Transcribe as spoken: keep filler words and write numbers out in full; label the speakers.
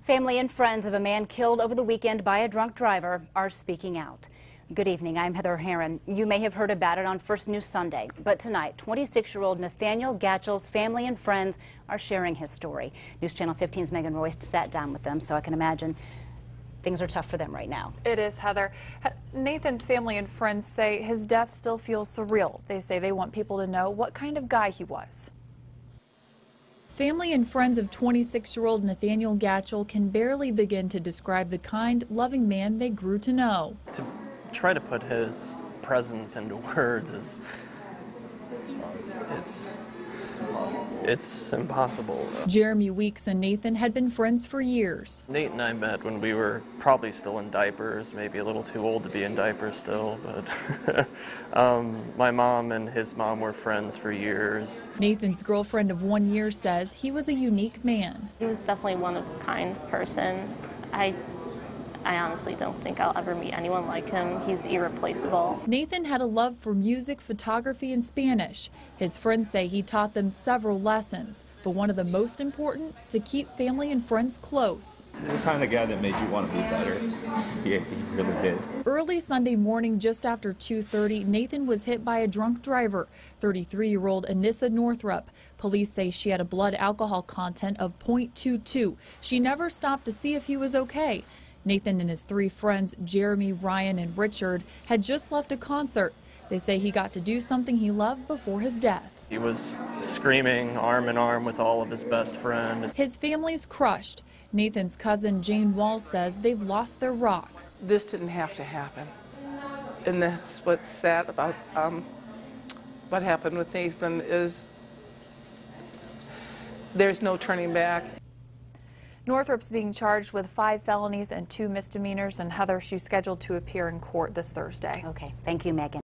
Speaker 1: Family and friends of a man killed over the weekend by a drunk driver are speaking out. Good evening, I'm Heather Herron. You may have heard about it on First News Sunday, but tonight, twenty-six-year-old Nathaniel Gatchell's family and friends are sharing his story. News Channel fifteen's Megan Royce sat down with them, so I can imagine things are tough for them right now.
Speaker 2: It is, Heather. Nathan's family and friends say his death still feels surreal. They say they want people to know what kind of guy he was. Family and friends of twenty-six-year-old Nathaniel Gatchell can barely begin to describe the kind, loving man they grew to know.
Speaker 3: To try to put his presence into words is, it's, it's impossible.
Speaker 2: Jeremy Weeks and Nathan had been friends for years.
Speaker 3: Nate and I met when we were probably still in diapers, maybe a little too old to be in diapers still, but um, my mom and his mom were friends for years.
Speaker 2: Nathan's girlfriend of one year says he was a unique man.
Speaker 4: He was definitely one of a kind person. I I honestly don't think I'll ever meet anyone like him. He's irreplaceable.
Speaker 2: Nathan had a love for music, photography, and Spanish. His friends say he taught them several lessons, but one of the most important, to keep family and friends close.
Speaker 5: The kind of guy that made you want to be better. He, he really did.
Speaker 2: Early Sunday morning, just after two thirty, Nathan was hit by a drunk driver, thirty-three-year-old Anissa Northrup. Police say she had a blood alcohol content of point two two. She never stopped to see if he was okay. Nathan and his three friends, Jeremy, Ryan, and Richard, had just left a concert. They say he got to do something he loved before his death.
Speaker 3: He was screaming arm in arm with all of his best friend.
Speaker 2: His family's crushed. Nathan's cousin, Jane Wall, says they've lost their rock.
Speaker 6: This didn't have to happen. And that's what's sad about um, what happened with Nathan is there's no turning back.
Speaker 2: Northrup's being charged with five felonies and two misdemeanors, and Heather, she's scheduled to appear in court this Thursday.
Speaker 1: Okay, thank you, Megan.